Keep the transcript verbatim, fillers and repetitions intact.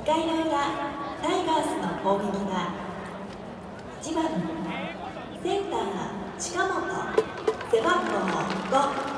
回の裏、タイガースの攻撃は、いちばんセンター近本、背番号ご。